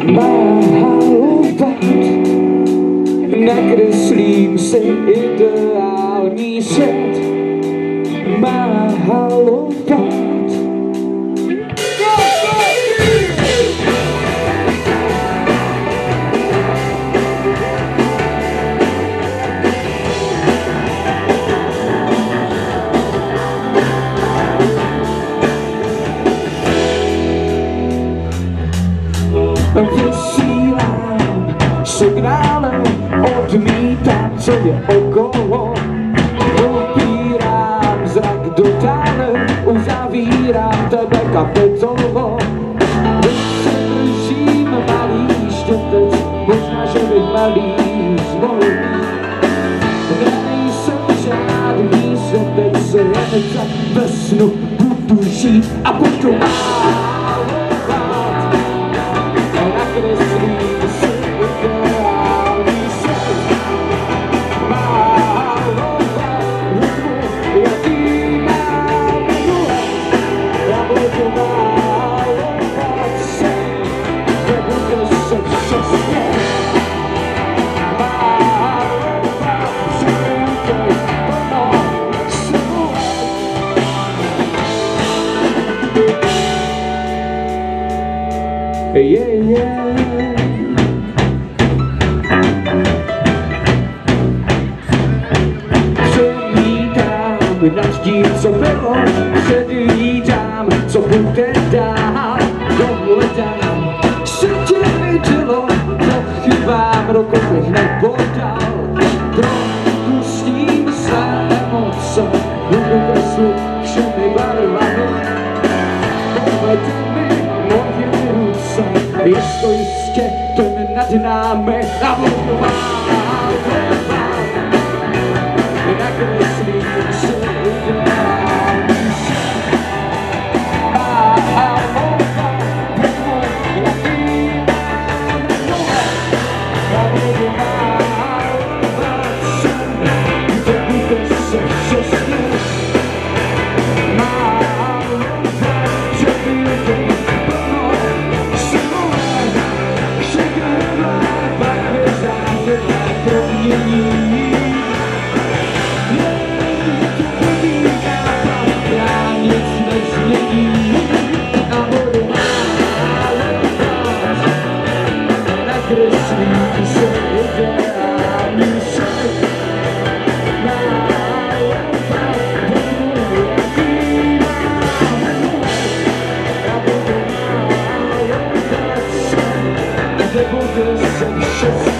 malovat, nakreslím si ideální svět, malovat. Vysílám signálem, odmítám, co je okolo. Opírám zrak do tále, uzavírám tebe kapitolo. Když se držím malý štětec, možná, že bych malý zvolil. Nejsem žádný světec, jen tak ve snu budu žít a budu malovat. Nakreslím si ideální svět, malovat hudbu, jaký mám minule. Já budu malovat se, nebude se přesně malovat příběh plno siluet. Přemítám nad tím, co bylo, předvídám, co bude dál. Dohledám, se tě vidělo, pochybám, roku bych nepodal. Propustím své emoce, budu kreslit všemi barvami. Povedte mi moje ruce, jistě ten nad námi a budu malovat. Nakreslím si ideální svět, malovat hudbu, jaký mám minule. Já budu malovat sen, kde bude se přesně malovat příběh plno siluet. Všechno barvy zářivné promění. Nakreslím si ideální svět, malovat hudbu, jaký mám minule. Já budu malovat sen, kde bude se všechno